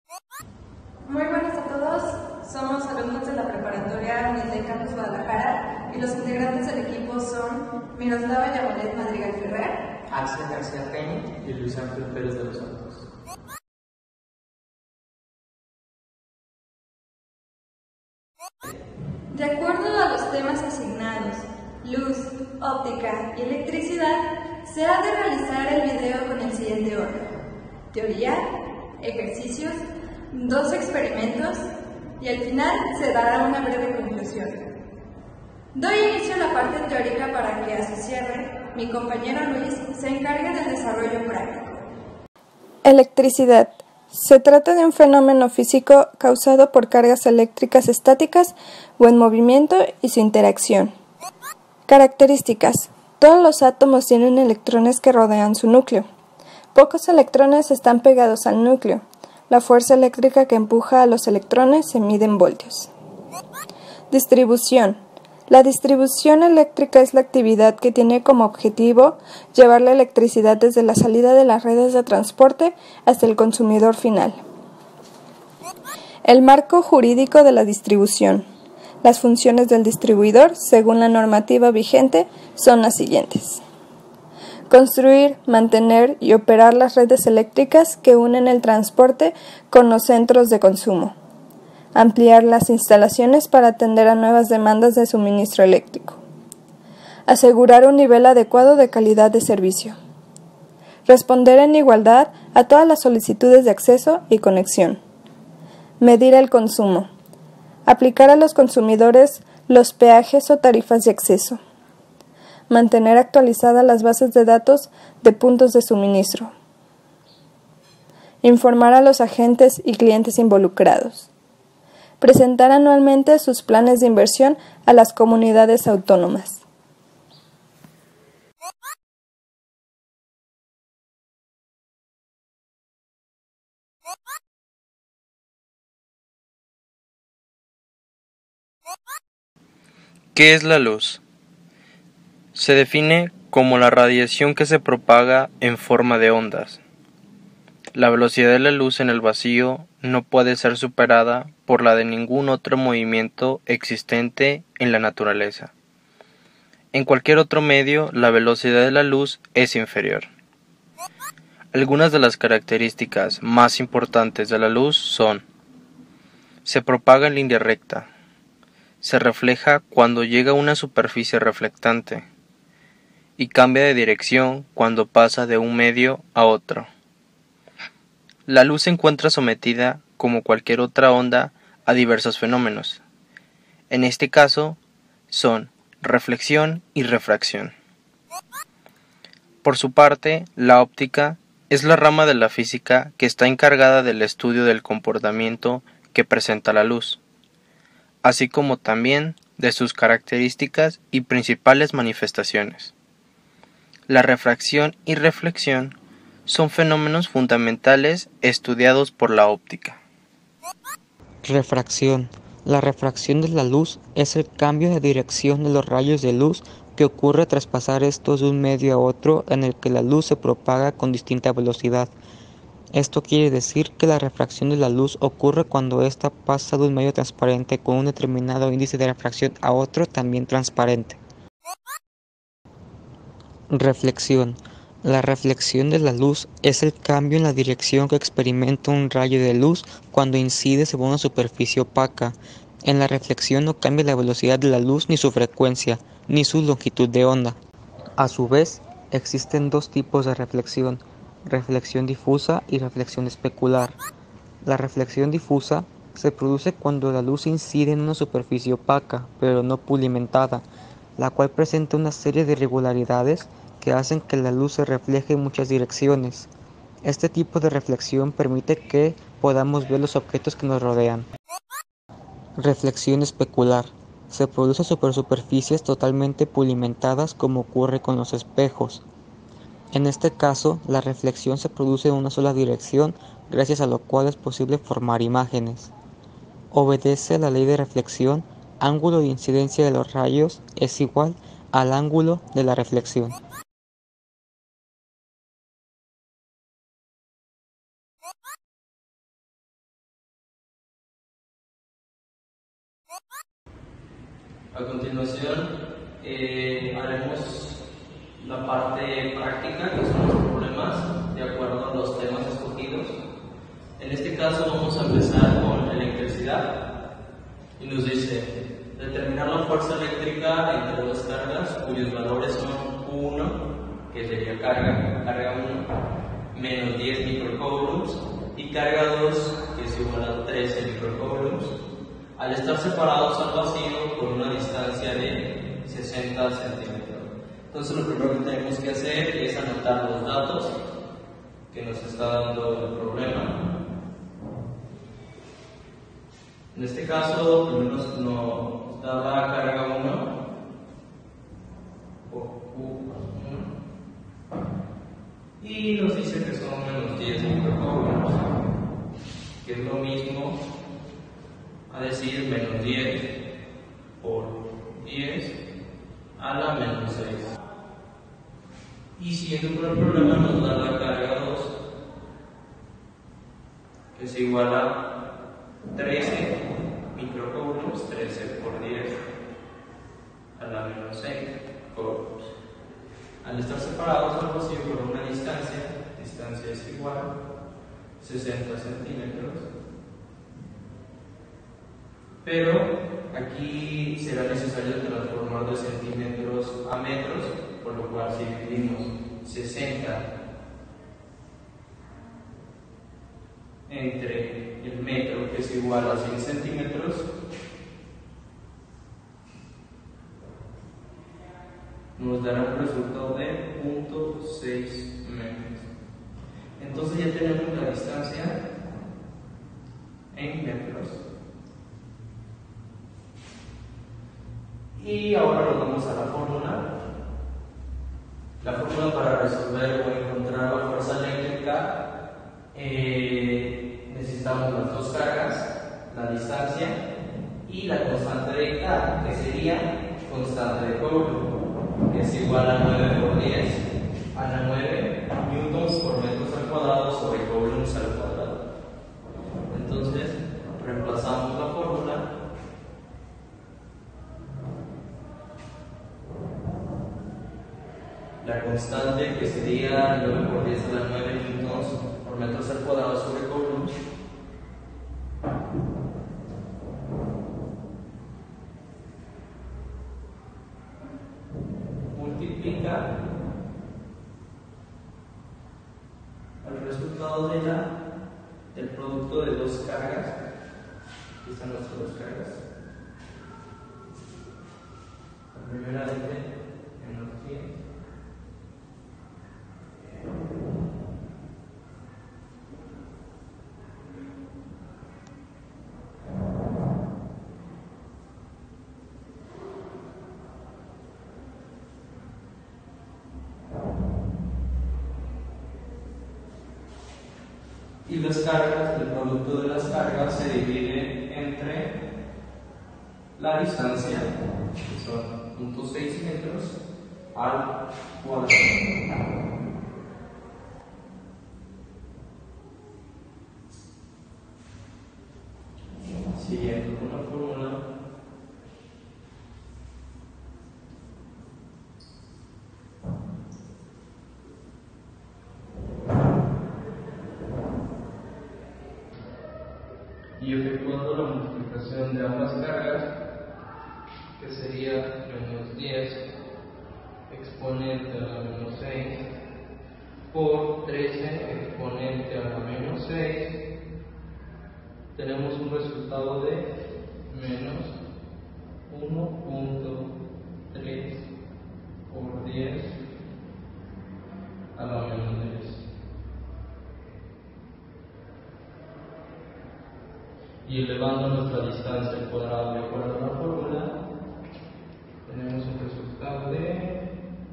Muy buenas a todos, somos alumnos de la preparatoria Unidad Campus Guadalajara y los integrantes del equipo son Miroslava Yamalet Madrigal Ferrer, Axel García Peña y Luis Ángel Pérez de los Santos. De acuerdo a los temas asignados, luz, óptica y electricidad, se ha de realizar el video con el siguiente orden: teoría, ejercicios, 2 experimentos y al final se dará una breve conclusión. Doy inicio a la parte teórica para que a su cierre mi compañero Luis se encargue del desarrollo práctico. Electricidad. Se trata de un fenómeno físico causado por cargas eléctricas estáticas o en movimiento y su interacción. Características. Todos los átomos tienen electrones que rodean su núcleo. Pocos electrones están pegados al núcleo. La fuerza eléctrica que empuja a los electrones se mide en voltios. Distribución. La distribución eléctrica es la actividad que tiene como objetivo llevar la electricidad desde la salida de las redes de transporte hasta el consumidor final. El marco jurídico de la distribución. Las funciones del distribuidor, según la normativa vigente, son las siguientes: construir, mantener y operar las redes eléctricas que unen el transporte con los centros de consumo. Ampliar las instalaciones para atender a nuevas demandas de suministro eléctrico. Asegurar un nivel adecuado de calidad de servicio. Responder en igualdad a todas las solicitudes de acceso y conexión. Medir el consumo. Aplicar a los consumidores los peajes o tarifas de acceso. Mantener actualizadas las bases de datos de puntos de suministro. Informar a los agentes y clientes involucrados. Presentar anualmente sus planes de inversión a las comunidades autónomas. ¿Qué es la luz? Se define como la radiación que se propaga en forma de ondas. La velocidad de la luz en el vacío no puede ser superada por la de ningún otro movimiento existente en la naturaleza. En cualquier otro medio, la velocidad de la luz es inferior. Algunas de las características más importantes de la luz son: se propaga en línea recta, se refleja cuando llega a una superficie reflectante y cambia de dirección cuando pasa de un medio a otro. La luz se encuentra sometida, como cualquier otra onda, a diversos fenómenos. En este caso, son reflexión y refracción. Por su parte, la óptica es la rama de la física que está encargada del estudio del comportamiento que presenta la luz, así como también de sus características y principales manifestaciones. La refracción y reflexión son fenómenos fundamentales estudiados por la óptica. Refracción. La refracción de la luz es el cambio de dirección de los rayos de luz que ocurre tras pasar estos de un medio a otro en el que la luz se propaga con distinta velocidad. Esto quiere decir que la refracción de la luz ocurre cuando ésta pasa de un medio transparente con un determinado índice de refracción a otro también transparente. Reflexión. La reflexión de la luz es el cambio en la dirección que experimenta un rayo de luz cuando incide sobre una superficie opaca. En la reflexión no cambia la velocidad de la luz ni su frecuencia, ni su longitud de onda. A su vez, existen 2 tipos de reflexión: reflexión difusa y reflexión especular. La reflexión difusa se produce cuando la luz incide en una superficie opaca, pero no pulimentada, la cual presenta una serie de irregularidades que hacen que la luz se refleje en muchas direcciones. Este tipo de reflexión permite que podamos ver los objetos que nos rodean. Reflexión especular. Se produce sobre superficies totalmente pulimentadas, como ocurre con los espejos. En este caso, la reflexión se produce en una sola dirección, gracias a lo cual es posible formar imágenes. Obedece a la ley de reflexión: ángulo de incidencia de los rayos es igual al ángulo de la reflexión. A continuación, haremos la parte práctica, que son los problemas, de acuerdo a los temas escogidos. En este caso vamos a empezar con electricidad y nos dice determinar la fuerza eléctrica entre dos cargas cuyos valores son 1, que sería carga 1, menos 10 microcoulombs, y carga 2, que es igual a 13 microcoulombs, al estar separados al vacío por una distancia de 60 centímetros. Entonces lo primero que tenemos que hacer es anotar los datos que nos está dando el problema. En este caso, primero nos daba carga 1 por Q1 y nos dice que son menos 10 microcoulombs, que es lo mismo a decir menos 10 por 10 a la menos 6. Y siguiendo con el problema nos da la carga 2, que es igual a 13 microcoulombs, 13 por 10 a la menos 6 coulombs. Al estar separados al vacío por una distancia es igual a 60 centímetros. Pero aquí será necesario transformar de centímetros a metros, por lo cual si dividimos 60 entre el metro, que es igual a 100 centímetros, nos dará un resultado de 0.6 metros. Entonces ya tenemos la distancia en metros. Y ahora nos vamos a la fórmula. La fórmula para resolver o encontrar la fuerza eléctrica, necesitamos las dos cargas, la distancia y la constante de K, que sería constante de Coulomb, que es igual a 9 por 10 a la 9 newtons por metros al cuadrado sobre coulombs al cuadrado. Entonces, reemplazamos la fórmula. La constante, que sería 9 por 10 a la 9 newtons por metros al cuadrado sobre coulombs, multiplica el resultado del producto de dos cargas. Aquí están nuestras dos cargas. La primera dice menos 10. Y las cargas, el producto de las cargas se divide entre la distancia, que son 0.6 metros, al cuadrado. Siguiendo con la fórmula, y efectuando la multiplicación de ambas cargas, que sería menos 10 exponente a la menos 6 por 13 exponente a la menos 6, tenemos un resultado de menos 1.3 por 10 a la menos 10. Y elevando nuestra distancia al cuadrado de acuerdo a la fórmula, tenemos un resultado de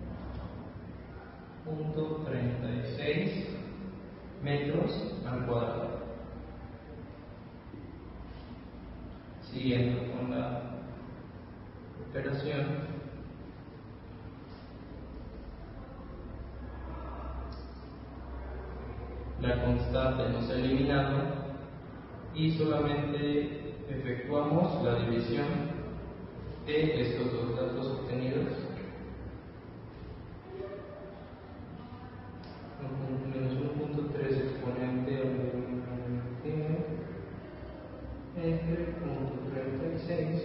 0.36 metros al cuadrado. Siguiendo con la operación, la constante nos ha eliminado y solamente efectuamos la división de estos dos datos obtenidos. Menos 1.3 exponente entre 0.36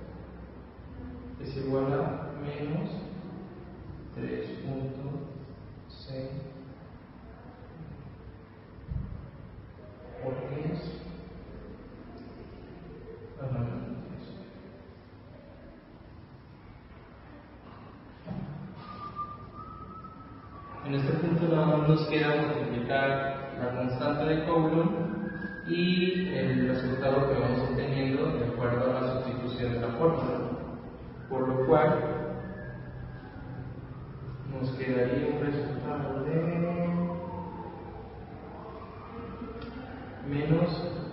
es igual a menos 3.6 por 10 a la menos 10. En este punto nada más nos queda multiplicar la constante de Coulomb y el resultado que vamos obteniendo de acuerdo a la sustitución de la fórmula, por lo cual nos quedaría un resultado de menos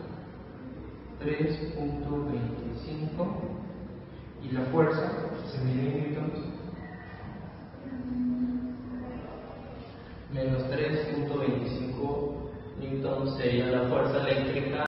3.25 y la fuerza se mide en newtons, menos 3.25 newtons sería la fuerza eléctrica.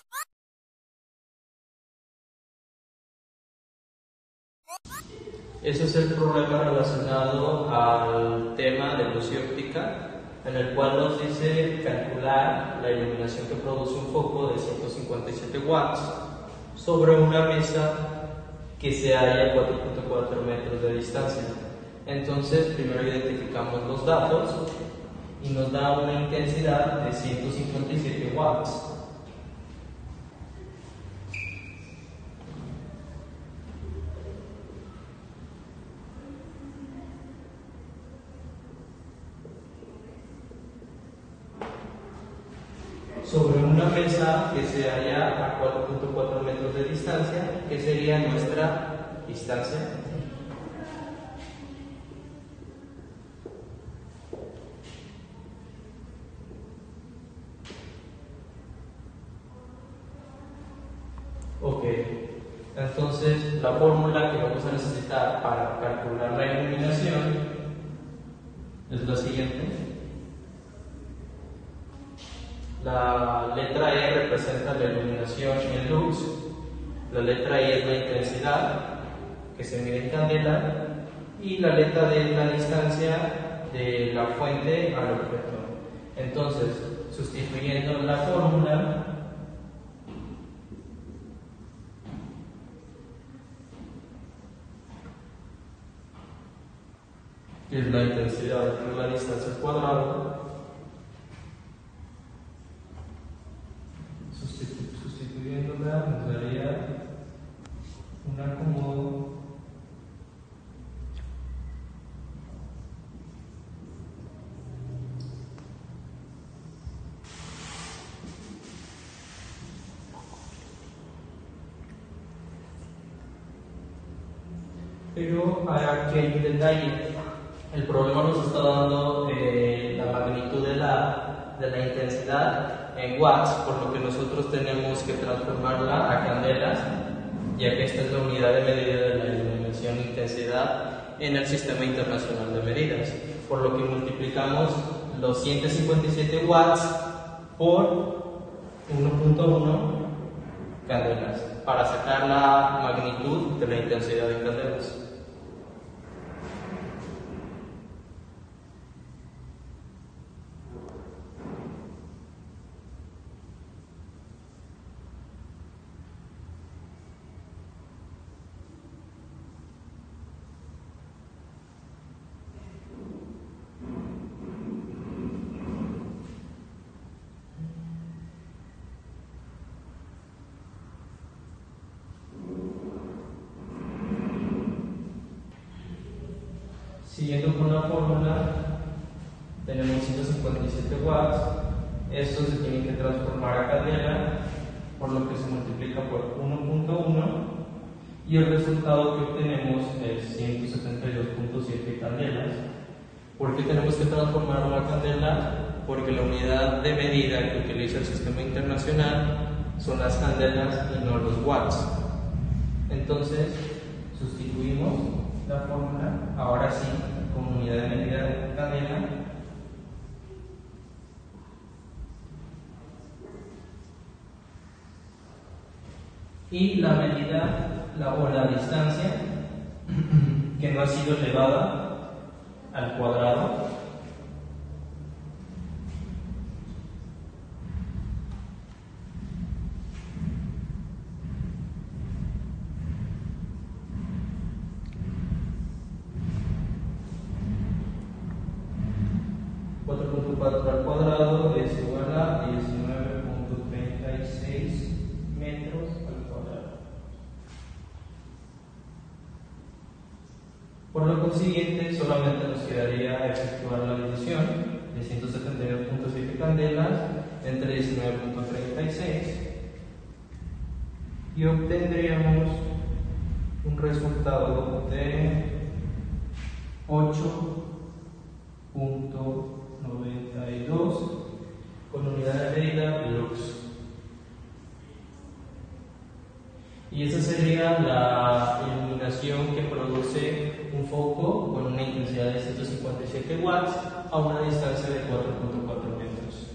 Ese es el problema relacionado al tema de luz y óptica, en el cual nos dice calcular la iluminación que produce un foco de 157 watts sobre una mesa que se halla a 4.4 metros de distancia. Entonces, primero identificamos los datos y nos da una intensidad de 157 watts. Sobre una mesa que se halla a 4.4 metros de distancia, que sería nuestra distancia. Ok, entonces la fórmula que vamos a necesitar para calcular la iluminación es la siguiente. La letra E representa la iluminación en luz, la letra I es la intensidad que se mide en candela y la letra D es la distancia de la fuente al objeto. Entonces, sustituyendo la fórmula, que es la intensidad entre la distancia al cuadrado, sustituyéndola nos daría un acomodo pero aquí hay un detalle. El problema nos está dando la magnitud de la intensidad en watts, por lo que nosotros tenemos que transformarla a candelas, ya que esta es la unidad de medida de la iluminación intensidad en el Sistema Internacional de Medidas, por lo que multiplicamos los 157 watts por 1.1 candelas para sacar la magnitud de la intensidad en candelas. Siguiendo con la fórmula, tenemos 157 watts, esto se tiene que transformar a candela, por lo que se multiplica por 1.1 y el resultado que obtenemos es 172.7 candelas. ¿Por qué tenemos que transformarlo a candela? Porque la unidad de medida que utiliza el Sistema Internacional son las candelas y no los watts. Entonces, sustituimos la fórmula, ahora sí, con unidad de medida de candela, y la medida o la distancia que no ha sido elevada al cuadrado al cuadrado es igual a 19.36 metros al cuadrado. Por lo consiguiente, solamente nos quedaría efectuar la división de 172.7 candelas entre 19.36 y obtendríamos un resultado de 8.92 con unidad de medida lux. Y esa sería la iluminación que produce un foco con una intensidad de 157 watts a una distancia de 4.4 metros.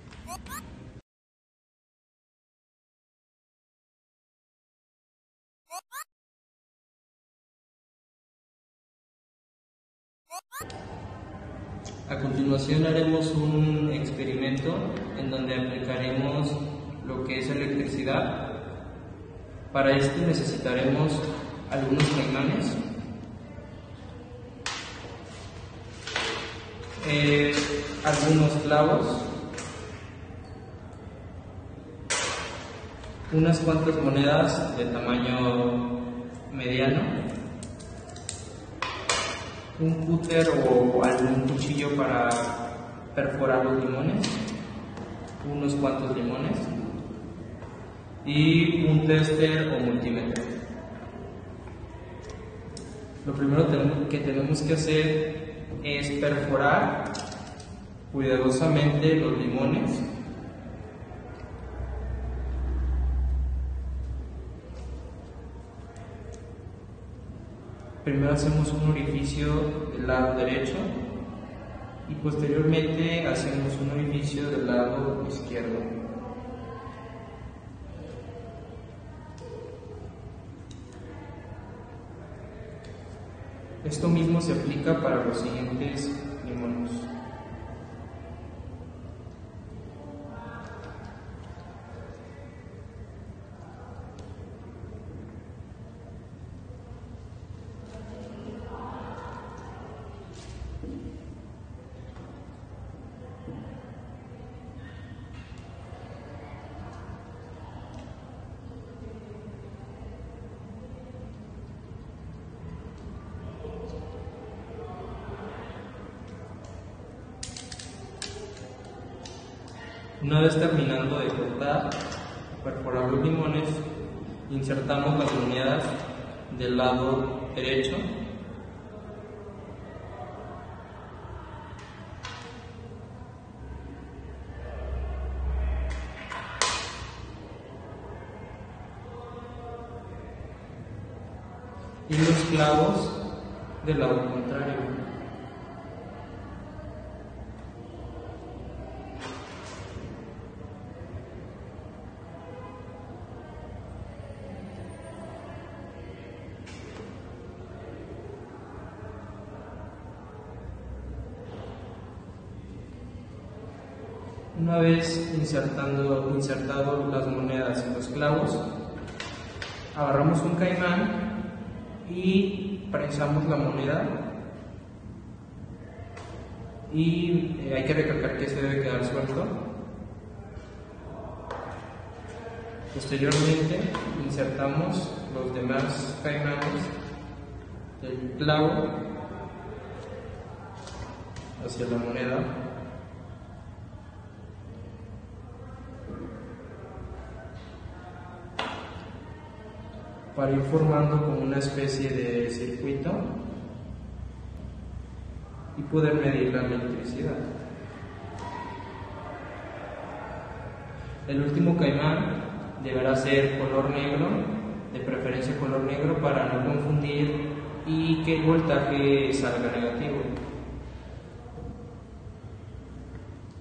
A continuación haremos un experimento en donde aplicaremos lo que es electricidad. Para esto necesitaremos algunos caimanes, algunos clavos, unas cuantas monedas de tamaño mediano, un cúter o algún cuchillo para perforar los limones, unos cuantos limones y un tester o multímetro. Lo primero que tenemos que hacer es perforar cuidadosamente los limones. Primero hacemos un orificio del lado derecho y posteriormente hacemos un orificio del lado izquierdo. Esto mismo se aplica para los siguientes limones. Una vez terminando de cortar o perforar los limones, insertamos las monedas del lado derecho y los clavos del lado contrario. Una vez insertado las monedas y los clavos, agarramos un caimán y prensamos la moneda, y hay que recalcar que se debe quedar suelto. Posteriormente insertamos los demás caimanes del clavo hacia la moneda. Para ir formando como una especie de circuito y poder medir la electricidad. El último caimán deberá ser color negro, de preferencia color negro, para no confundir y que el voltaje salga negativo.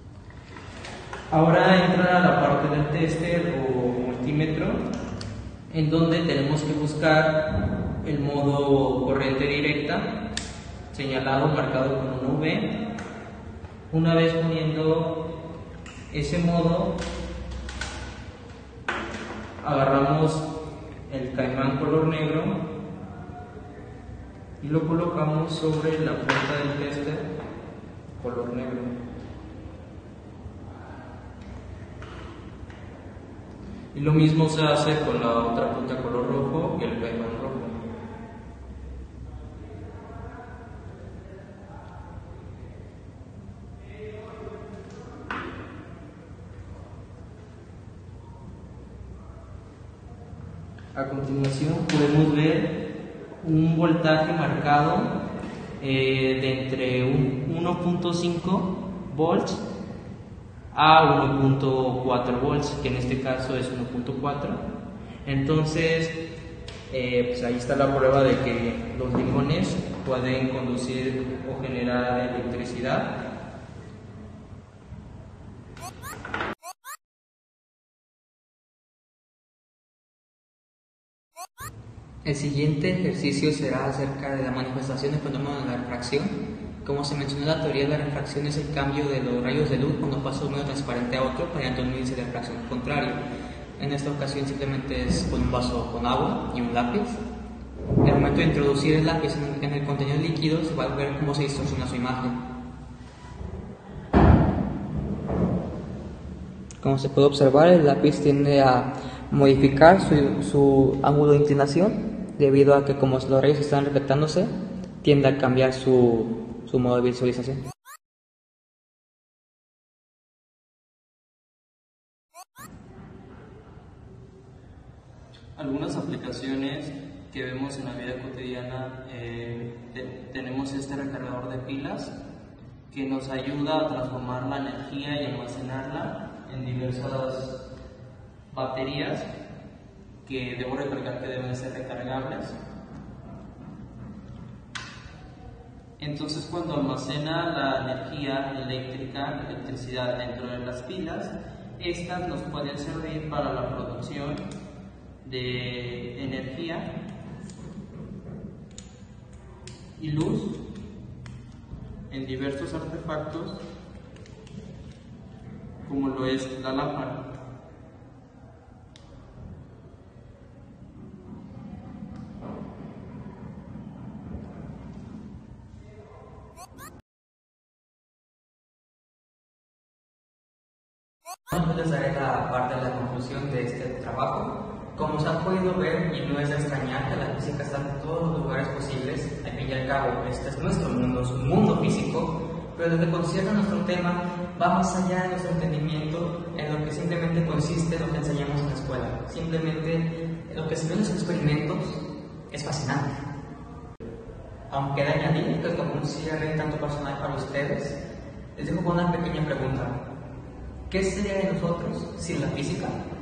Ahora entra la parte del tester o multímetro, en donde tenemos que buscar el modo corriente directa, señalado, marcado con una V. Una vez poniendo ese modo, agarramos el caimán color negro y lo colocamos sobre la punta del tester color negro. Y lo mismo se hace con la otra punta color rojo y el caimán rojo. A continuación podemos ver un voltaje marcado de entre 1.5 volts a 1.4 volts, que en este caso es 1.4. Entonces, pues ahí está la prueba de que los limones pueden conducir o generar electricidad. El siguiente ejercicio será acerca de la manifestación del fenómeno de la refracción. Como se mencionó, la teoría de la refracción es el cambio de los rayos de luz cuando pasa de un medio transparente a otro mediante un índice de refracción contrario. En esta ocasión simplemente es con un vaso con agua y un lápiz. En el momento de introducir el lápiz en el contenido líquido, se va a ver cómo se distorsiona su imagen. Como se puede observar, el lápiz tiende a modificar su ángulo de inclinación, debido a que como los rayos están reflectándose, tiende a cambiar su modo de visualización. Algunas aplicaciones que vemos en la vida cotidiana, tenemos este recargador de pilas que nos ayuda a transformar la energía y almacenarla en diversas baterías que debo recalcar que deben ser recargables. Entonces, cuando almacena la energía eléctrica, la electricidad dentro de las pilas, estas nos pueden servir para la producción de energía y luz en diversos artefactos, como lo es la lámpara. Bueno, les daré la parte de la conclusión de este trabajo. Como se ha podido ver, y no es de extrañar, que la física está en todos los lugares posibles. Al fin y al cabo, este es nuestro mundo, es un mundo físico, pero lo que concierne a nuestro tema va más allá de nuestro entendimiento en lo que simplemente consiste en lo que enseñamos en la escuela. Simplemente lo que se ve en los experimentos es fascinante. Aunque de añadir que como un cierre tanto personal para ustedes, les dejo con una pequeña pregunta. ¿Qué sería de nosotros sin la física?